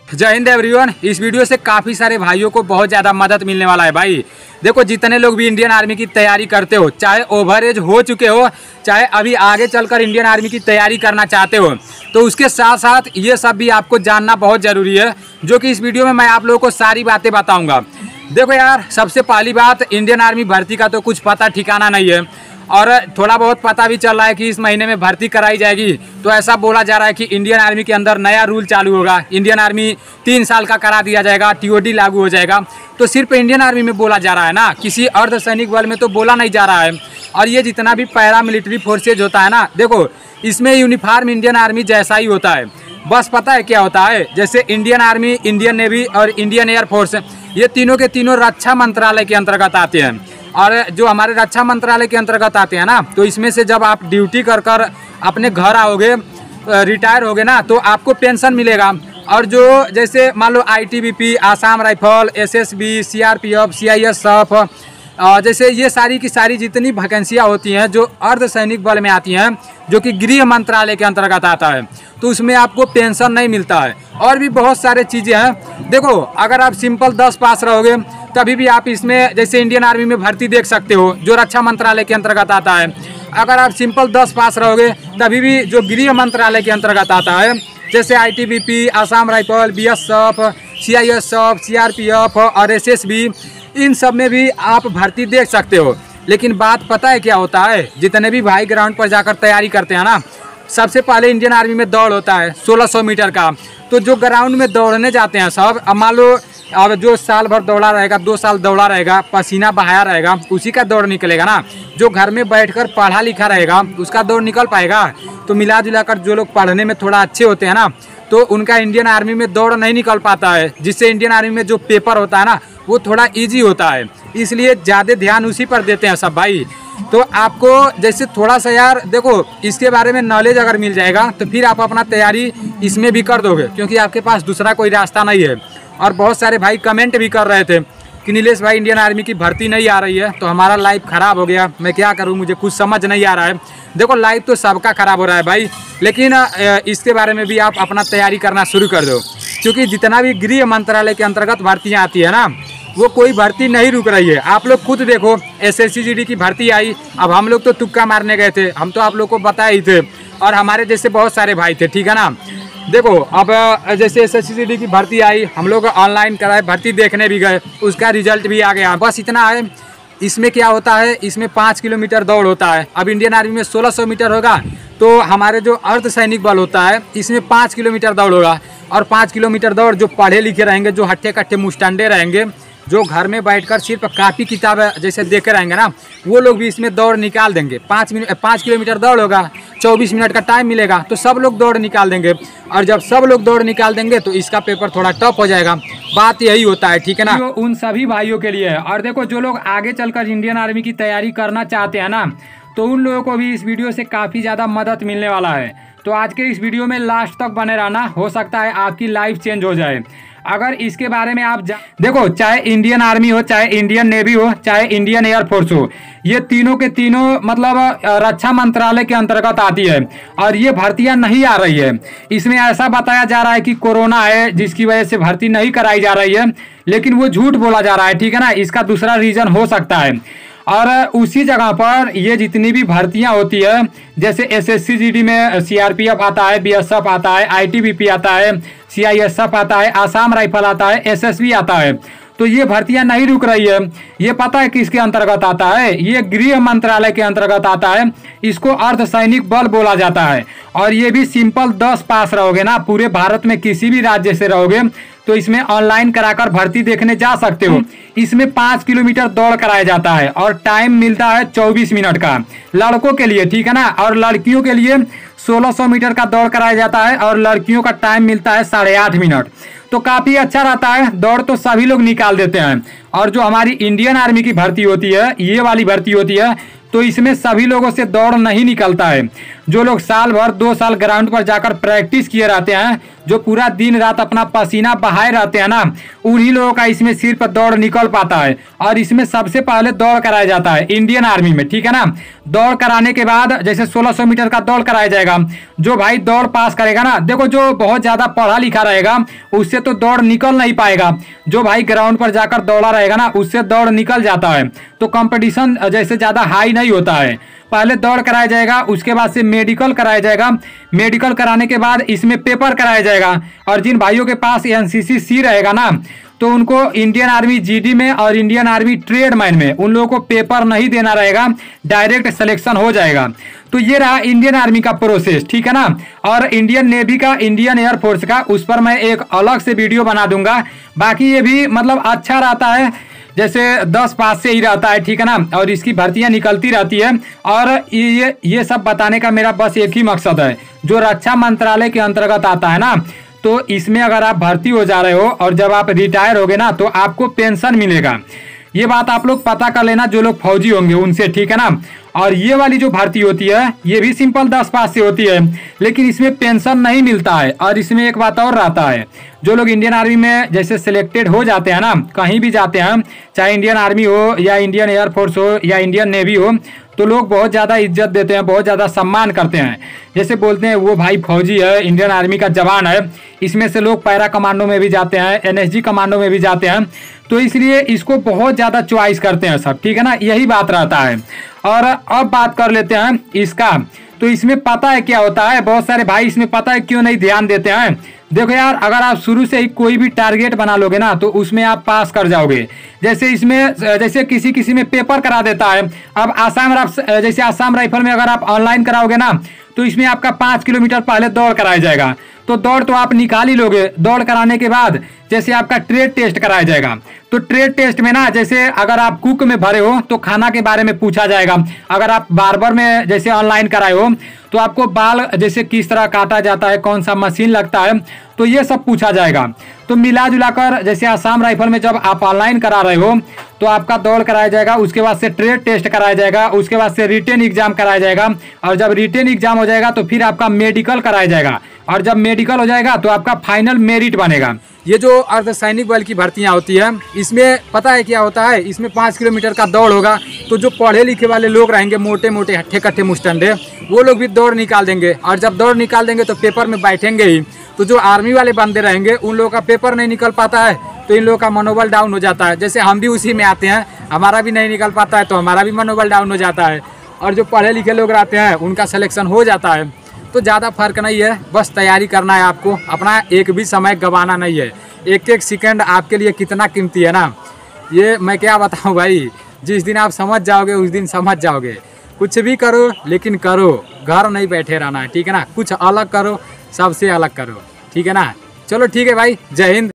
जय हिंद एवरीवन। इस वीडियो से काफ़ी सारे भाइयों को बहुत ज़्यादा मदद मिलने वाला है। भाई देखो, जितने लोग भी इंडियन आर्मी की तैयारी करते हो, चाहे ओवर एज हो चुके हो, चाहे अभी आगे चलकर इंडियन आर्मी की तैयारी करना चाहते हो, तो उसके साथ साथ ये सब भी आपको जानना बहुत ज़रूरी है, जो कि इस वीडियो में मैं आप लोगों को सारी बातें बताऊँगा। देखो यार, सबसे पहली बात, इंडियन आर्मी भर्ती का तो कुछ पता ठिकाना नहीं है, और थोड़ा बहुत पता भी चल रहा है कि इस महीने में भर्ती कराई जाएगी। तो ऐसा बोला जा रहा है कि इंडियन आर्मी के अंदर नया रूल चालू होगा, इंडियन आर्मी 3 साल का करा दिया जाएगा, टीओडी लागू हो जाएगा। तो सिर्फ इंडियन आर्मी में बोला जा रहा है ना, किसी अर्धसैनिक बल में तो बोला नहीं जा रहा है। और ये जितना भी पैरा मिलिट्री फोर्सेज होता है ना, देखो इसमें यूनिफॉर्म इंडियन आर्मी जैसा ही होता है। बस पता है क्या होता है, जैसे इंडियन आर्मी, इंडियन नेवी और इंडियन एयरफोर्स, ये तीनों के तीनों रक्षा मंत्रालय के अंतर्गत आते हैं। और जो हमारे रक्षा मंत्रालय के अंतर्गत आते हैं ना, तो इसमें से जब आप ड्यूटी कर कर अपने घर आओगे, रिटायर होगे ना, तो आपको पेंशन मिलेगा। और जो जैसे मान लो ITBP, Assam rifle, SSB, CRPF, CISF, जैसे ये सारी की सारी जितनी वैकेंसियाँ होती हैं जो अर्धसैनिक बल में आती हैं, जो कि गृह मंत्रालय के अंतर्गत आता है, तो उसमें आपको पेंशन नहीं मिलता है। और भी बहुत सारे चीज़ें हैं। देखो, अगर आप सिंपल 10 पास रहोगे तभी भी आप इसमें, जैसे इंडियन आर्मी में भर्ती देख सकते हो, जो रक्षा मंत्रालय के अंतर्गत आता है। अगर आप सिंपल 10 पास रहोगे तभी भी जो गृह मंत्रालय के अंतर्गत आता है, जैसे ITBP, Assam rifle, BSF, CISF, CRPF और एसएसबी, इन सब में भी आप भर्ती देख सकते हो। लेकिन बात पता है क्या होता है, जितने भी भाई ग्राउंड पर जाकर तैयारी करते हैं ना, सबसे पहले इंडियन आर्मी में दौड़ होता है 1600 मीटर का। तो जो ग्राउंड में दौड़ने जाते हैं सब, अब मान लो अब जो साल भर दौड़ा रहेगा, 2 साल दौड़ा रहेगा, पसीना बहाया रहेगा, उसी का दौड़ निकलेगा ना। जो घर में बैठकर पढ़ा लिखा रहेगा उसका दौड़ निकल पाएगा? तो मिला जुलाकर जो लोग पढ़ने में थोड़ा अच्छे होते हैं ना, तो उनका इंडियन आर्मी में दौड़ नहीं निकल पाता है, जिससे इंडियन आर्मी में जो पेपर होता है ना, वो थोड़ा ईजी होता है। इसलिए ज़्यादा ध्यान उसी पर देते हैं सब भाई। तो आपको जैसे थोड़ा सा यार देखो, इसके बारे में नॉलेज अगर मिल जाएगा तो फिर आप अपना तैयारी इसमें भी कर दोगे, क्योंकि आपके पास दूसरा कोई रास्ता नहीं है। और बहुत सारे भाई कमेंट भी कर रहे थे कि नीलेश भाई, इंडियन आर्मी की भर्ती नहीं आ रही है तो हमारा लाइफ ख़राब हो गया, मैं क्या करूं, मुझे कुछ समझ नहीं आ रहा है। देखो, लाइफ तो सबका ख़राब हो रहा है भाई, लेकिन इसके बारे में भी आप अपना तैयारी करना शुरू कर दो, क्योंकि जितना भी गृह मंत्रालय के अंतर्गत भर्तियाँ आती है ना, वो कोई भर्ती नहीं रुक रही है। आप लोग खुद देखो, एसएससी जीडी की भर्ती आई, अब हम लोग तो तुक्का मारने गए थे, हम तो आप लोग को बताए ही थे, और हमारे जैसे बहुत सारे भाई थे, ठीक है ना। देखो, अब जैसे एसएससी जीडी की भर्ती आई, हम लोग ऑनलाइन कराए, भर्ती देखने भी गए, उसका रिजल्ट भी आ गया। बस इतना है। इसमें क्या होता है, इसमें 5 किलोमीटर दौड़ होता है। अब इंडियन आर्मी में 1600 मीटर होगा, तो हमारे जो अर्धसैनिक बल होता है इसमें 5 किलोमीटर दौड़ होगा। और 5 किलोमीटर दौड़ जो पढ़े लिखे रहेंगे, जो हट्टे कट्टे मुस्टंडे रहेंगे, जो घर में बैठकर सिर्फ कापी किताब जैसे देखे रहेंगे ना, वो लोग भी इसमें दौड़ निकाल देंगे। 5 किलोमीटर दौड़ होगा, 24 मिनट का टाइम मिलेगा, तो सब लोग दौड़ निकाल देंगे। और जब सब लोग दौड़ निकाल देंगे तो इसका पेपर थोड़ा टफ हो जाएगा। बात यही होता है, ठीक है ना। तो उन सभी भाइयों के लिए है। और देखो, जो लोग आगे चलकर इंडियन आर्मी की तैयारी करना चाहते हैं ना, तो उन लोगों को भी इस वीडियो से काफ़ी ज़्यादा मदद मिलने वाला है। तो आज के इस वीडियो में लास्ट तक बने रहना, हो सकता है आपकी लाइफ चेंज हो जाए। अगर इसके बारे में आप देखो, चाहे इंडियन आर्मी हो, चाहे इंडियन नेवी हो, चाहे इंडियन एयरफोर्स हो, ये तीनों के तीनों मतलब रक्षा मंत्रालय के अंतर्गत आती है। और ये भर्तियां नहीं आ रही है। इसमें ऐसा बताया जा रहा है कि कोरोना है जिसकी वजह से भर्ती नहीं कराई जा रही है, लेकिन वो झूठ बोला जा रहा है, ठीक है ना। इसका दूसरा रीजन हो सकता है। और उसी जगह पर ये जितनी भी भर्तियां होती है, जैसे एसएससी जीडी में सीआरपीएफ आता है, बीएसएफ आता है, आईटीबीपी आता है, सीआईएसएफ आता है, आसाम राइफल आता है, एसएसबी आता है, तो ये भर्तियां नहीं रुक रही है। ये पता है किसके अंतर्गत आता है? ये गृह मंत्रालय के अंतर्गत आता है। इसको अर्धसैनिक बल बोला जाता है। और ये भी सिंपल 10 पास रहोगे ना, पूरे भारत में किसी भी राज्य से रहोगे, तो इसमें ऑनलाइन कराकर भर्ती देखने जा सकते हो। इसमें 5 किलोमीटर दौड़ कराया जाता है और टाइम मिलता है 24 मिनट का, लड़कों के लिए, ठीक है ना। और लड़कियों के लिए 1600 मीटर का दौड़ कराया जाता है और लड़कियों का टाइम मिलता है 8.5 मिनट। तो काफ़ी अच्छा रहता है। दौड़ तो सभी लोग निकाल देते हैं। और जो हमारी इंडियन आर्मी की भर्ती होती है, ये वाली भर्ती होती है, तो इसमें सभी लोगों से दौड़ नहीं निकलता है। जो लोग साल भर 2 साल ग्राउंड पर जाकर प्रैक्टिस किए रहते हैं, जो पूरा दिन रात अपना पसीना बहाए रहते हैं ना, उन्हीं लोगों का इसमें सिर्फ दौड़ निकल पाता है। और इसमें सबसे पहले दौड़ कराया जाता है इंडियन आर्मी में, ठीक है ना। दौड़ कराने के बाद जैसे 1600 मीटर का दौड़ कराया जाएगा। जो भाई दौड़ पास करेगा ना, देखो जो बहुत ज्यादा पढ़ा लिखा रहेगा उससे तो दौड़ निकल नहीं पाएगा। जो भाई ग्राउंड पर जाकर दौड़ा रहेगा ना, उससे दौड़ निकल जाता है। तो कंपटीशन जैसे ज्यादा हाई नहीं होता है। पहले दौड़ कराया जाएगा, उसके बाद से मेडिकल कराया जाएगा। मेडिकल कराने के बाद इसमें पेपर कराया जाएगा। और जिन भाइयों के पास एनसीसी सी रहेगा ना, तो उनको इंडियन आर्मी जीडी में और इंडियन आर्मी ट्रेडमैन में उन लोगों को पेपर नहीं देना रहेगा, डायरेक्ट सिलेक्शन हो जाएगा। तो ये रहा इंडियन आर्मी का प्रोसेस, ठीक है ना। और इंडियन नेवी का, इंडियन एयरफोर्स का, उस पर मैं एक अलग से वीडियो बना दूंगा। बाकी ये भी मतलब अच्छा रहता है, जैसे 10 पास से ही रहता है, ठीक है ना। और इसकी भर्तियां निकलती रहती है। और ये सब बताने का मेरा बस एक ही मकसद है, जो रक्षा मंत्रालय के अंतर्गत आता है ना, तो इसमें अगर आप भर्ती हो जा रहे हो और जब आप रिटायर होगे ना, तो आपको पेंशन मिलेगा। ये बात आप लोग पता कर लेना, जो लोग फौजी होंगे उनसे, ठीक है ना। और ये वाली जो भर्ती होती है, ये भी सिंपल 10 पास से होती है, लेकिन इसमें पेंशन नहीं मिलता है। और इसमें एक बात और रहता है, जो लोग इंडियन आर्मी में जैसे सिलेक्टेड हो जाते हैं ना, कहीं भी जाते हैं, चाहे इंडियन आर्मी हो या इंडियन एयरफोर्स हो या इंडियन नेवी हो, तो लोग बहुत ज़्यादा इज्जत देते हैं, बहुत ज़्यादा सम्मान करते हैं। जैसे बोलते हैं वो भाई फौजी है, इंडियन आर्मी का जवान है। इसमें से लोग पैरा कमांडो में भी जाते हैं, एनएसजी कमांडो में भी जाते हैं, तो इसलिए इसको बहुत ज़्यादा चॉइस करते हैं सब, ठीक है ना। यही बात रहता है। और अब बात कर लेते हैं इसका। तो इसमें पता है क्या होता है, बहुत सारे भाई इसमें पता है क्यों नहीं ध्यान देते हैं। देखो यार, अगर आप शुरू से ही कोई भी टारगेट बना लोगे ना, तो उसमें आप पास कर जाओगे। जैसे इसमें जैसे किसी में पेपर करा देता है। अब जैसे आसाम राइफल में अगर आप ऑनलाइन कराओगे ना, तो इसमें आपका 5 किलोमीटर पहले दौड़ कराया जाएगा। तो दौड़ तो आप निकाल ही लोगे। दौड़ कराने के बाद जैसे आपका ट्रेड टेस्ट कराया जाएगा। तो ट्रेड टेस्ट में ना, जैसे अगर आप कुक में भरे हो तो खाना के बारे में पूछा जाएगा। अगर आप बार्बर में जैसे ऑनलाइन कराए हो, तो आपको बाल जैसे किस तरह काटा जाता है, कौन सा मशीन लगता है, तो ये सब पूछा जाएगा। तो मिला जुला कर जैसे आसाम राइफल में जब आप ऑनलाइन करा रहे हो, तो आपका दौड़ कराया जाएगा, उसके बाद से ट्रेड टेस्ट कराया जाएगा, उसके बाद से रिटेन एग्जाम कराया जाएगा। और जब रिटेन एग्जाम हो जाएगा तो फिर आपका मेडिकल कराया जाएगा। और जब मेडिकल हो जाएगा तो आपका फाइनल मेरिट बनेगा। ये जो अर्धसैनिक बल की भर्तियां होती है, इसमें पता है क्या होता है, इसमें 5 किलोमीटर का दौड़ होगा। तो जो पढ़े लिखे वाले लोग रहेंगे, मोटे मोटे हट्ठे कट्ठे मुस्टंडे, वो लोग भी दौड़ निकाल देंगे। और जब दौड़ निकाल देंगे तो पेपर में बैठेंगे ही। तो जो आर्मी वाले बंदे रहेंगे, उन लोगों का पेपर नहीं निकल पाता है, तो इन लोगों का मनोबल डाउन हो जाता है। जैसे हम भी उसी में आते हैं, हमारा भी नहीं निकल पाता है, तो हमारा भी मनोबल डाउन हो जाता है। और जो पढ़े लिखे लोग रहते हैं, उनका सिलेक्शन हो जाता है। तो ज़्यादा फर्क नहीं है, बस तैयारी करना है आपको, अपना एक भी समय गंवाना नहीं है। एक एक सेकंड आपके लिए कितना कीमती है ना, ये मैं क्या बताऊं भाई। जिस दिन आप समझ जाओगे, उस दिन समझ जाओगे। कुछ भी करो, लेकिन करो, घर नहीं बैठे रहना है, ठीक है ना। कुछ अलग करो, सबसे अलग करो, ठीक है ना। चलो ठीक है भाई, जय हिंद।